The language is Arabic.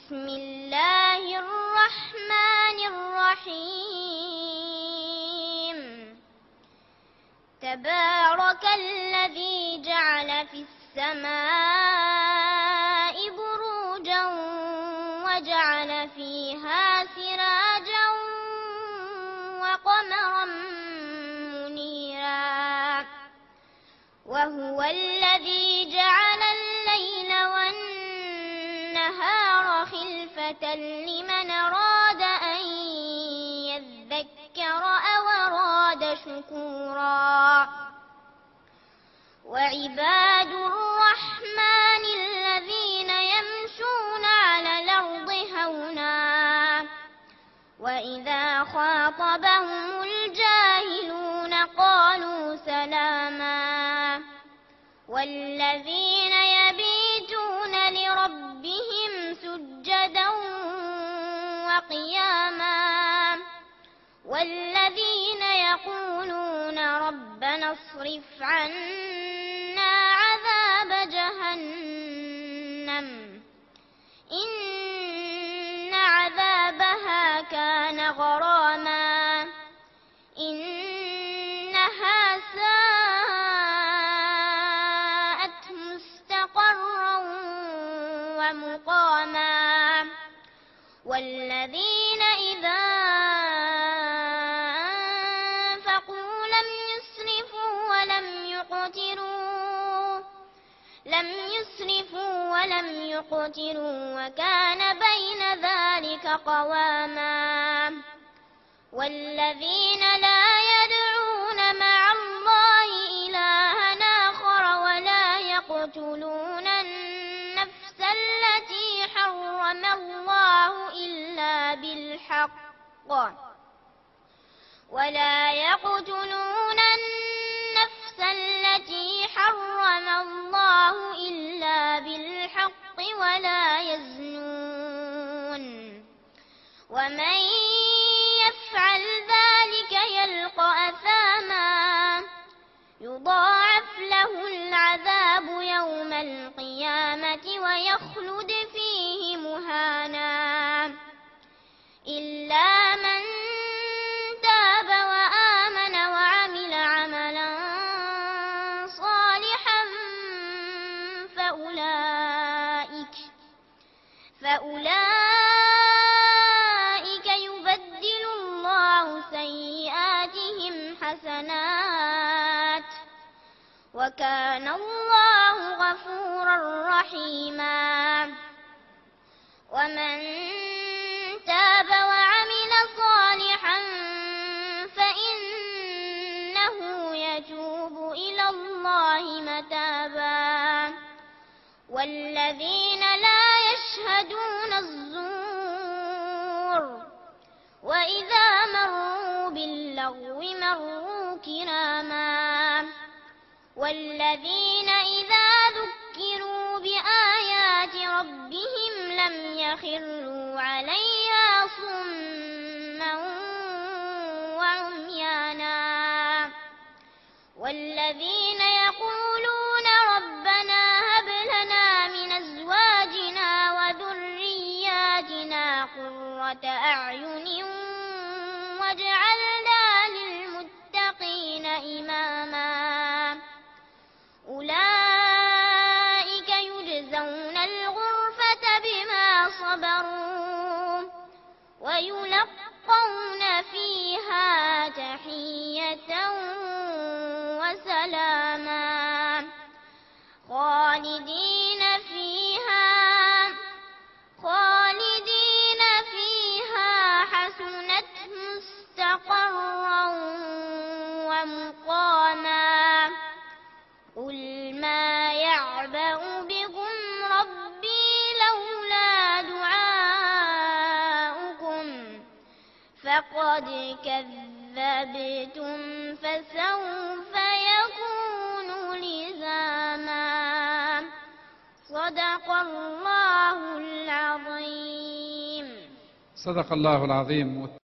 بسم الله الرحمن الرحيم. تبارك الذي جعل في السماء بروجا وجعل فيها سراجا وقمرا منيرا، وهو الذي جعل الليل والنهار خلفة لمن أراد أن يذكر أو أراد شكورا. وعباد الرحمن الذين يمشون على الأرض هونا وإذا خاطبهم الجاهلون قالوا سلاما. والذين يبيتون لربهم سجدا وقياما، والذين يقولون ربنا اصرف عنا عذاب جهنم إن عذابها كان غراما إنها ساءت مستقرا ومقاما. والذين إذا أنفقوا لم يسرفوا ولم يقتروا وكان بين ذلك قواما. والذين لا يدعون مع الله إلها آخر ولا يقتلون النفس التي حرم الله إلا بالحق ولا يزنون، ومن يفعل ذلك يلقى أثاما يضاعف له العذاب يوم القيامة ويخلد فيه مهانا. إلا من تاب وآمن وعمل عملا صالحا فأولئك يبدل الله سيئاتهم حسنات وكان الله غفورا رحيما. ومن تاب وعمل صالحا فإنه يتوب إلى الله متابا. والذين لا يشهدون الزور وإذا مروا باللغو مروا كراما. والذين إذا ذكروا بآيات ربهم لم يخروا عليها صما وعميانا. والذين يقولون ربنا هب لنا من أزواجنا وذرياتنا قرة أعين واجعلنا للمتقين إماما. أولئك يجزون الغرفة بما صبروا ويلقون فيها تحية وسلاما خالدين فيها حسنت مستقرا ومقاما. قل ما يعبأ بكم ربي لولا دعاؤكم فقد كذبتم فسوف يكون لزاما. صدق الله العظيم. صدق الله العظيم.